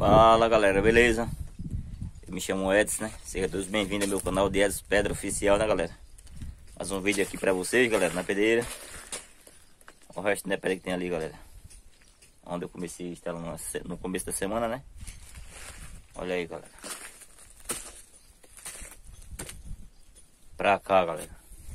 Fala galera, beleza? Eu me chamo Edson, né? Sejam todos bem-vindos ao meu canal de Edson Pedra Oficial, né galera? Mais um vídeo aqui pra vocês, galera, na pedreira. O resto da pedra que tem ali, galera, onde eu comecei a instalar no começo da semana, né? Olha aí, galera. Pra cá, galera,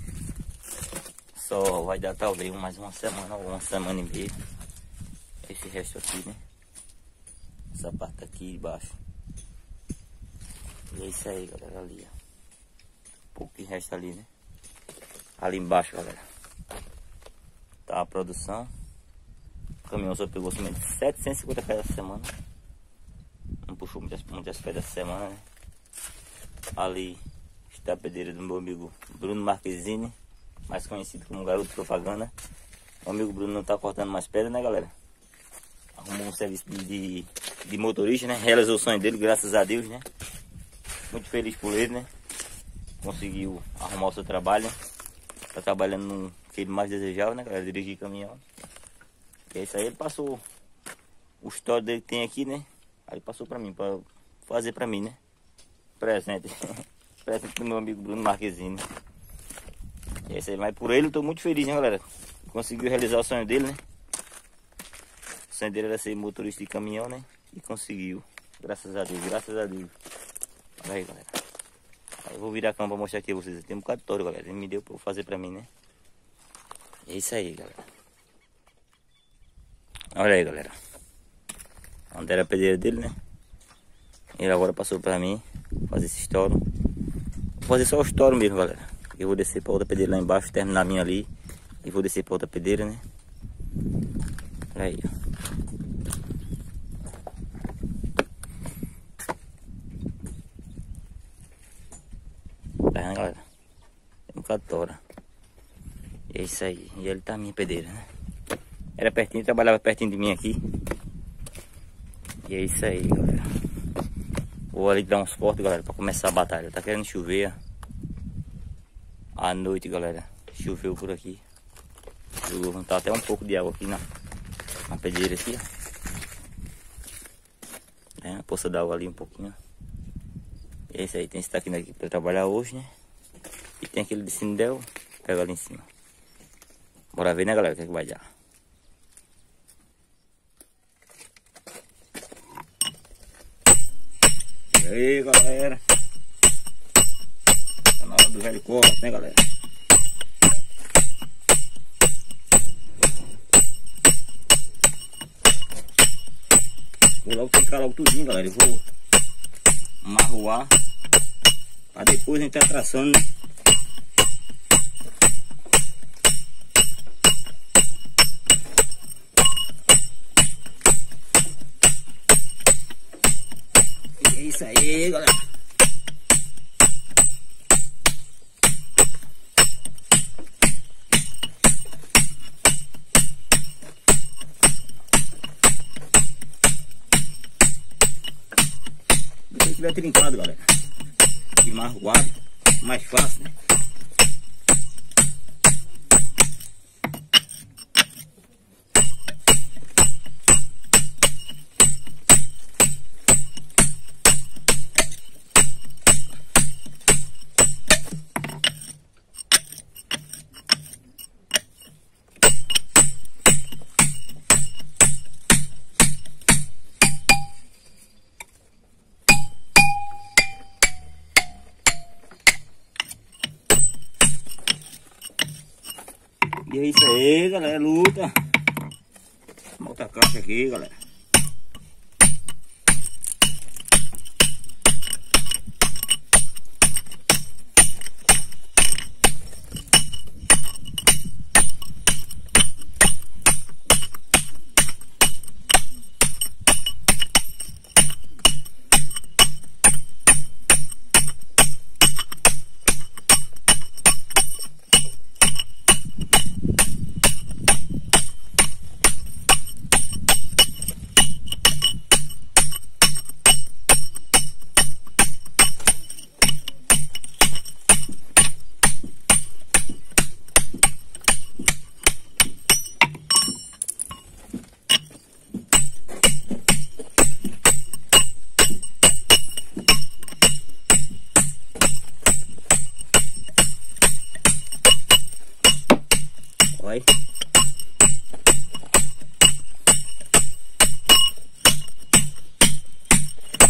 só vai dar talvez mais uma semana ou uma semana e meia. Esse resto aqui, né? Essa parte aqui de baixo. E é isso aí, galera, ali, ó. Pouco que resta ali, né? Ali embaixo, galera, tá a produção. O caminhão só pegou somente 750 pedras essa semana. Não puxou muitas pedras essa semana, né? Ali está a pedreira do meu amigo Bruno Marquezine, mais conhecido como Garoto Propaganda. O amigo Bruno não tá cortando mais pedra, né, galera? Arrumou um serviço de motorista, né? Realizou o sonho dele, graças a Deus, né? Muito feliz por ele, né? Conseguiu arrumar o seu trabalho, né? Tá trabalhando no que ele mais desejava, né, galera? Dirigir caminhão. E é isso aí, ele passou o histórico dele que tem aqui, né? Aí passou pra mim, pra fazer pra mim, né? Presente. Presente do meu amigo Bruno Marquezine. E é isso aí, mas por ele eu tô muito feliz, né, galera? Conseguiu realizar o sonho dele, né? O sonho dele era ser motorista de caminhão, né? E conseguiu. Graças a Deus, graças a Deus. Olha aí, galera. Aí eu vou virar a câmera pra mostrar aqui a vocês. Tem um bocado de touro, galera. Ele me deu pra eu fazer pra mim, né? É isso aí, galera. Olha aí, galera. Onde era a pedreira dele, né? Ele agora passou pra mim fazer esse estouro. Vou fazer só o estouro mesmo, galera. Eu vou descer pra outra pedreira lá embaixo, terminar a minha ali. E vou descer pra outra pedreira, né? Olha aí, ó. Tá vendo, galera? Tem um catora. E é isso aí. E ele tá a minha pedreira, né? Era pertinho, trabalhava pertinho de mim aqui. E é isso aí, galera. Vou ali dar uns cortes, galera, pra começar a batalha. Tá querendo chover à noite, galera. Choveu por aqui. Vou juntar até um pouco de água aqui na pedreira aqui, ó. É, a poça d'água ali um pouquinho. E é isso aí, tem esse taquinho aqui pra trabalhar hoje, né? E tem aquele de Sindel, pega ali em cima. Bora ver, né, galera, o que é que vai dar. E aí, galera, tá na hora do velho corte, né, galera? Vou logo ficar logo tudinho, galera. Eu vou amarroar pra depois a gente tá traçando, né? E é isso aí, galera. Se tiver trincado, galera, e marroado, mais fácil, né? E é isso aí, galera, luta. Bota a caixa aqui, galera.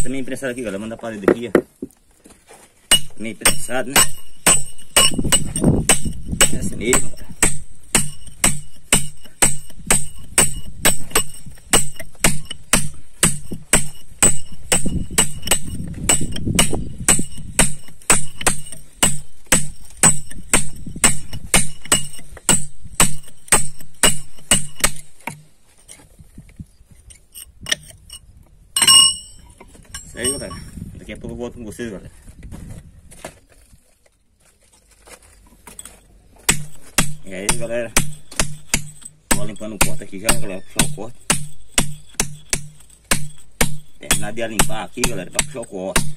Essa meio imprensada aqui, galera. Manda a parede aqui, ó. Meio imprensado, né? É assim mesmo, cara. Isso aí, galera. Daqui a pouco eu volto com vocês, galera. E aí, galera. Vou limpando o corte aqui já, galera. Puxar o corte. Terminar de limpar aqui, galera, pra puxar o corte.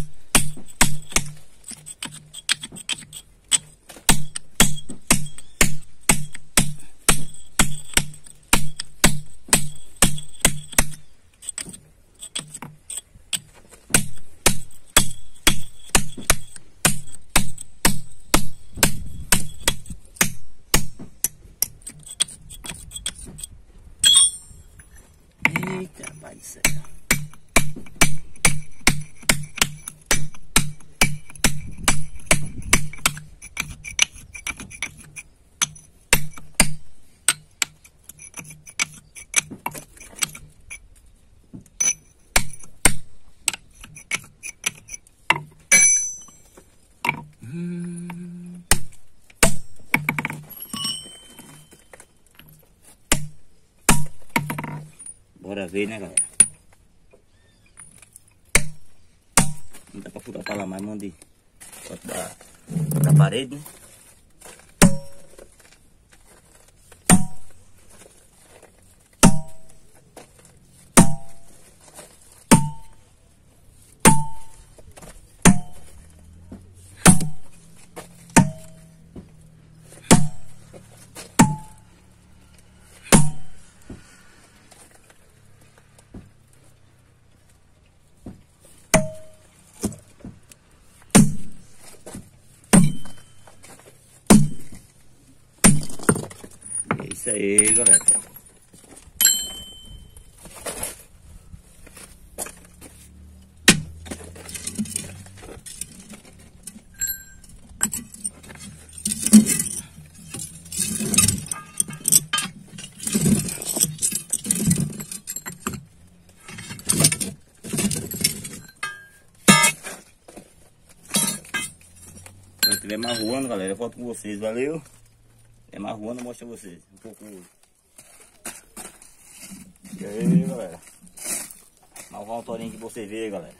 Eita, vai ser. Bora ver, né, galera? Não dá pra furar pra lá mais, mão de da parede, né? Isso aí, galera. Quando eu estiver marruando, galera, eu volto com vocês, valeu? É marruando, eu mostro a vocês um pouco. E aí, galera, marruar um torinho que você vê, galera.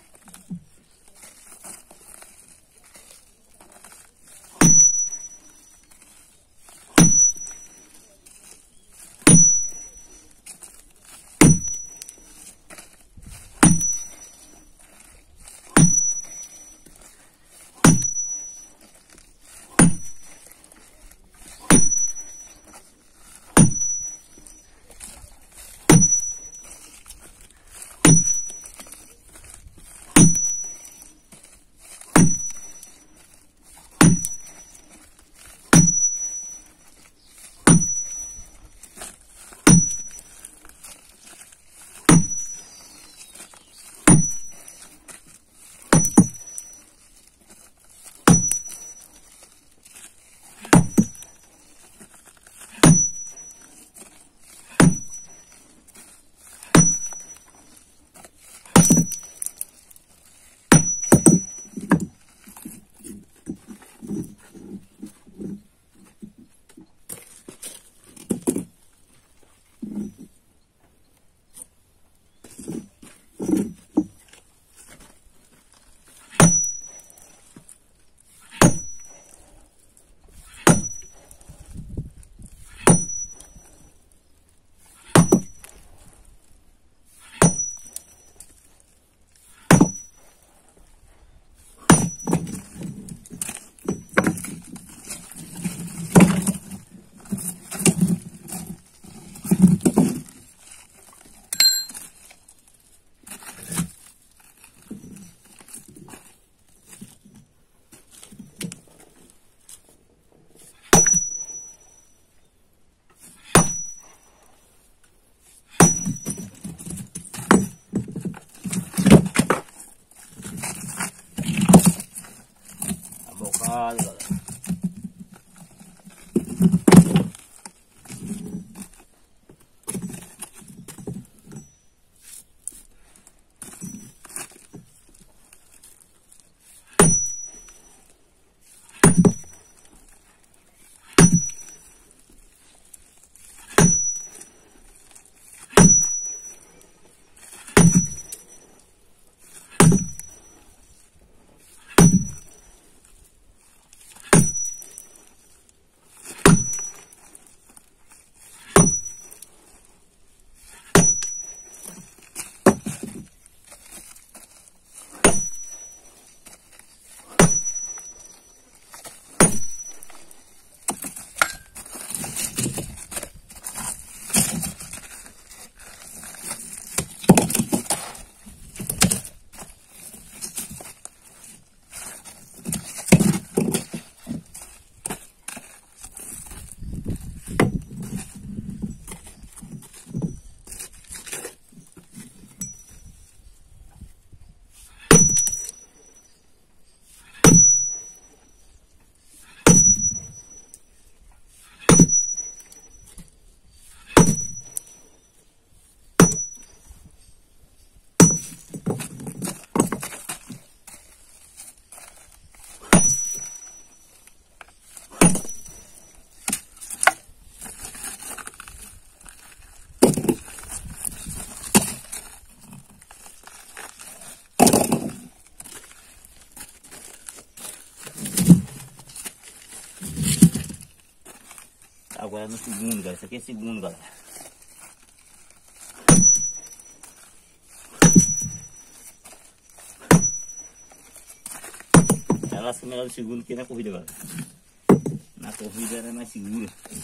galera, no segundo, galera. Isso aqui é segundo, galera. Ela lasca melhor do segundo que na corrida, galera. Na corrida era mais segura.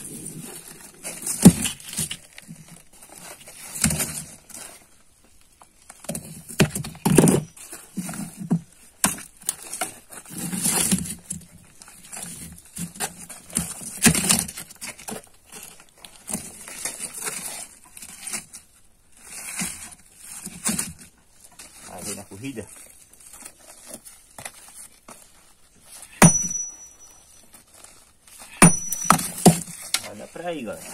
Aí na corrida. Olha pra aí, galera.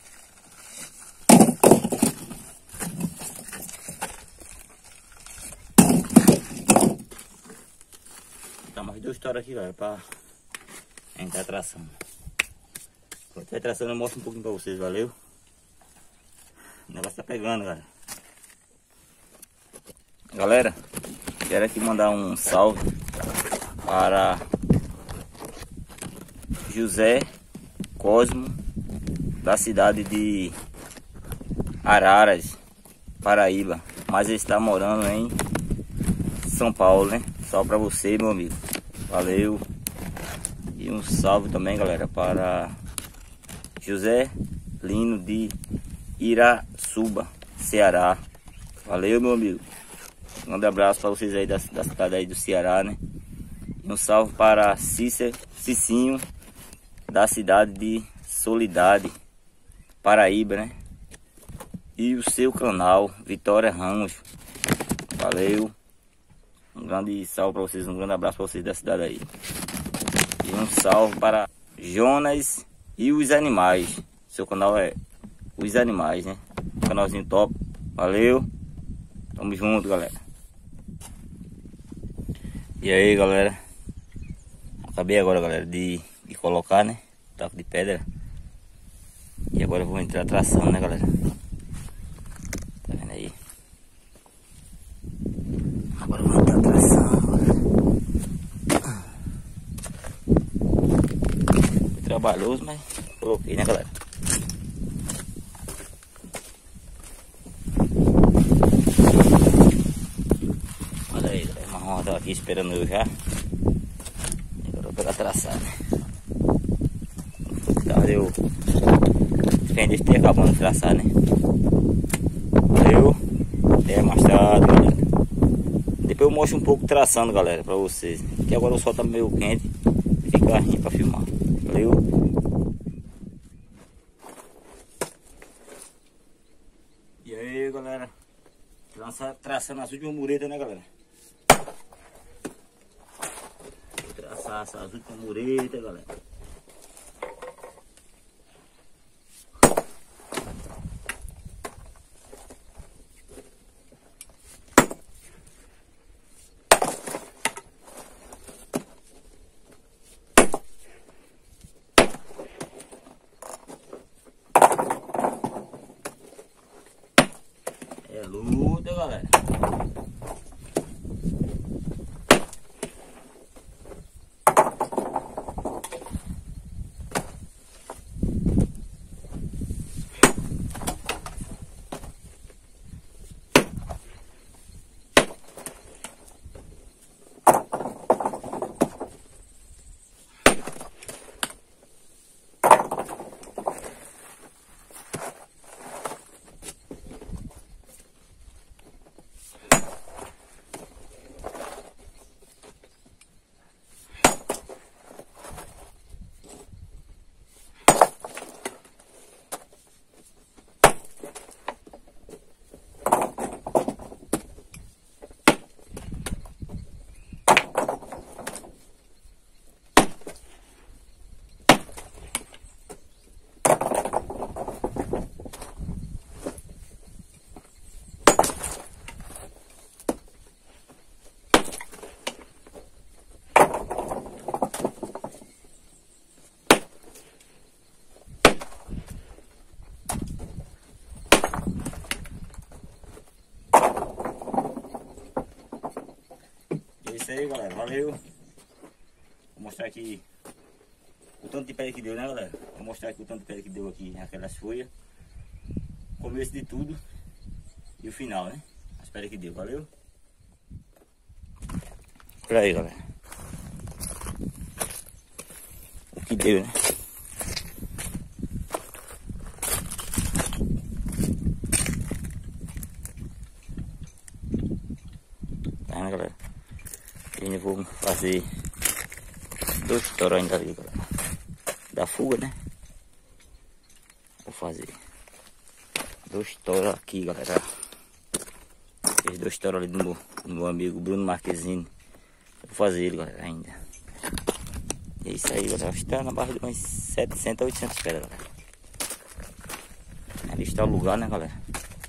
Tá mais 2 toras aqui, galera, pra entrar a tração. Quando tiver tração eu mostro um pouquinho pra vocês, valeu? O negócio tá pegando, galera. Galera, quero aqui mandar um salve para José Cosmo, da cidade de Araras, Paraíba, mas ele está morando em São Paulo, né? Salve para você, meu amigo. Valeu. E um salve também, galera, para José Lino de Irasuba, Ceará. Valeu, meu amigo. Um grande abraço para vocês aí da cidade aí do Ceará, né? E um salve para Cicinho, da cidade de Soledade, Paraíba, né? E o seu canal, Vitória Ramos. Valeu. Um grande salve para vocês, um grande abraço para vocês da cidade aí. E um salve para Jonas e os Animais. Seu canal é Os Animais, né? Canalzinho top. Valeu. Tamo junto, galera. E aí, galera. Acabei agora, galera, de colocar, né? Taco de pedra. E agora eu vou entrar a tração, né, galera? Tá vendo aí? Agora eu vou entrar a tração, galera. Foi trabalhoso, mas coloquei, né, galera? Olha aí, galera. Uma roda aqui esperando eu já. E agora eu vou pegar a tração, né? Eu deve ter acabando de traçar, né? Valeu. Até mais tarde, galera. Depois eu mostro um pouco traçando, galera, pra vocês. Que agora o sol tá meio quente. Fica ruim pra filmar. Valeu. E aí, galera. Traçando as últimas muretas, né, galera? Vou traçar essas últimas muretas, galera. É luta, galera. Isso aí, galera, valeu. Vou mostrar aqui o tanto de pedra que deu, né, galera? Vou mostrar aqui o tanto de pedra que deu aqui naquelas folhas. Começo de tudo e o final, né? As pedras que deu, valeu? Olha aí, galera. O que deu, né? Tá vendo, galera? E ainda vou fazer 2 toros ainda ali, galera. Da fuga, né? Vou fazer 2 toros aqui, galera. Esses 2 toros ali do meu amigo Bruno Marquezine. Vou fazer ele, galera, ainda. É isso aí, galera. Acho que tá na barra de umas 700 a 800 pedras, galera. Ali está o lugar, né, galera?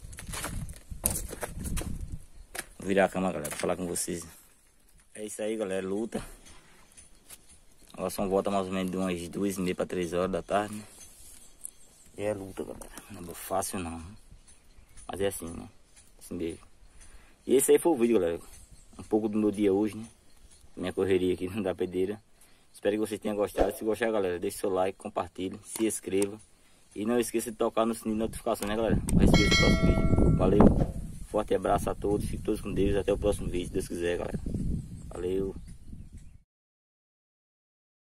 Vou virar a cama, galera, pra falar com vocês. É isso aí, galera. Luta. Agora são volta mais ou menos de umas 2h30 para 3 horas da tarde, né? E é luta, galera. Não é fácil, não. Mas é assim, né? Assim mesmo. E esse aí foi o vídeo, galera. Um pouco do meu dia hoje, né? Minha correria aqui da pedreira. Espero que vocês tenham gostado. Se gostar, galera, deixe seu like, compartilhe, se inscreva. E não esqueça de tocar no sininho de notificação, né, galera? Para receber o próximo vídeo. Valeu. Forte abraço a todos. Fiquem todos com Deus. Até o próximo vídeo, se Deus quiser, galera. Valeu.